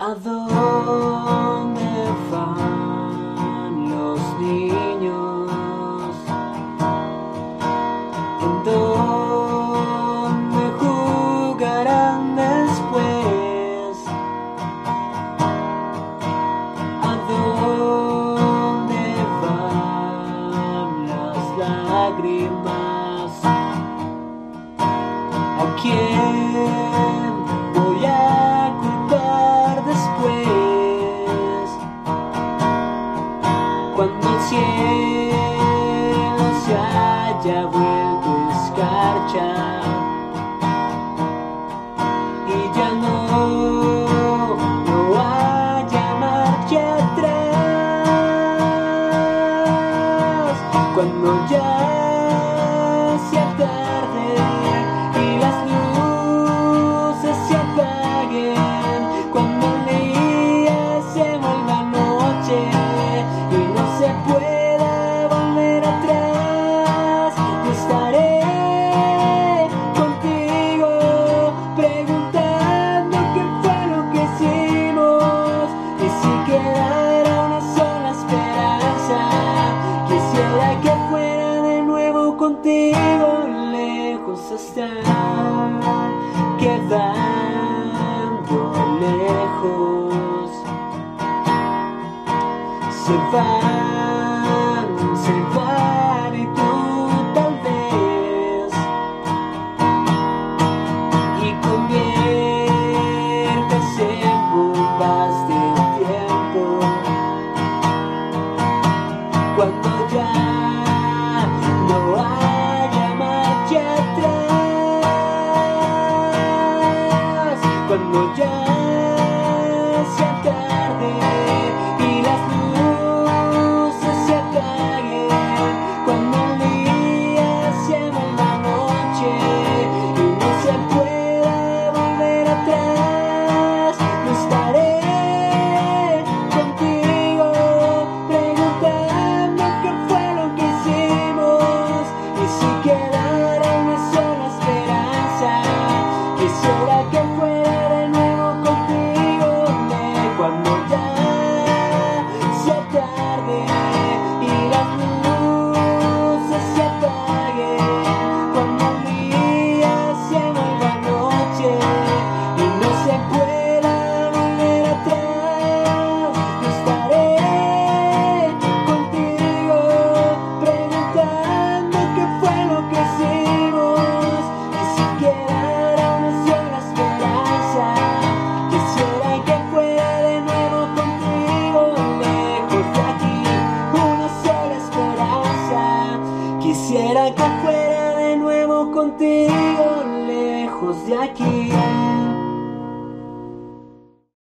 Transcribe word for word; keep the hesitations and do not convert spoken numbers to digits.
¿A dónde van los niños? ¿En dónde jugarán después? ¿A dónde van las lágrimas? ¿A quién voy a culpar después? Cuando el cielo se haya vuelto escarcha y ya no, no haya marcha atrás. Cuando ya sea tarde y las luces se apaguen, cuando el día se vuelva noche y no se pueda volver atrás, yo estaré contigo preguntando qué fue lo que hicimos. Y si quedara una sola esperanza, quisiera que fuera de nuevo contigo. Lejos están, quedando lejos. Se van, se van y tú tal vez, y conviertes en bombas del tiempo. Cuando ya no haya marcha atrás, cuando ya sea tarde y las luces se apaguen, cuando el día se vuelva noche y no se pueda volver atrás, yo estaré contigo preguntando qué fue lo que hicimos. Y si quedara una sola esperanza, quisiera que fuera de nuevo contigo. Cuando ya sea tarde y las luces se apaguen, cuando el día se vuelva noche y no se pueda volver atrás, yo estaré contigo preguntando qué fue lo que hicimos. Y si quedara una sola esperanza, quisiera que fuera de nuevo contigo. Lejos de aquí, una sola esperanza, quisiera que fuera de nuevo contigo. Lejos de aquí.